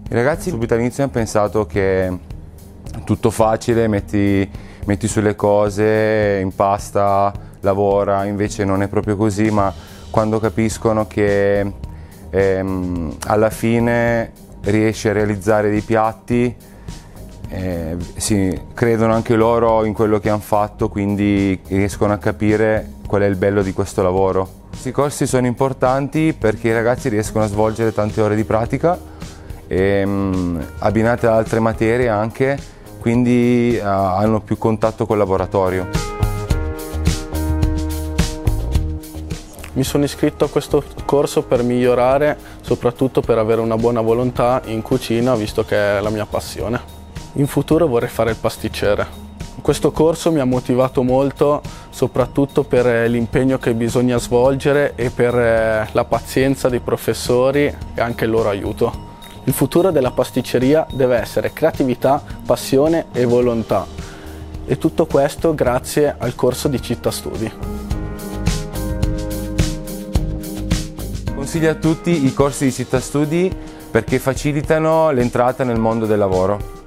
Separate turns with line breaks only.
I ragazzi subito all'inizio hanno pensato che è tutto facile, metti sulle cose, impasta, lavora, invece non è proprio così, ma quando capiscono che alla fine riesci a realizzare dei piatti, credono anche loro in quello che hanno fatto, quindi riescono a capire qual è il bello di questo lavoro. Questi corsi sono importanti perché i ragazzi riescono a svolgere tante ore di pratica, abbinate ad altre materie anche, quindi hanno più contatto col laboratorio.
Mi sono iscritto a questo corso per migliorare, soprattutto per avere una buona volontà in cucina, visto che è la mia passione. In futuro vorrei fare il pasticcere. Questo corso mi ha motivato molto, soprattutto per l'impegno che bisogna svolgere e per la pazienza dei professori e anche il loro aiuto. Il futuro della pasticceria deve essere creatività, passione e volontà. E tutto questo grazie al corso di Città Studi.
Consiglio a tutti i corsi di Città Studi perché facilitano l'entrata nel mondo del lavoro.